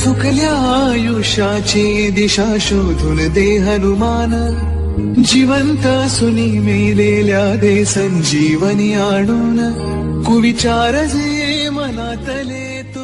सुकल्या आयुष्याची दिशा शोधून दे हनुमान, जिवंत सुनी मेलेल्या दे संजीवनी आणून, कुविचार जे मनातले तू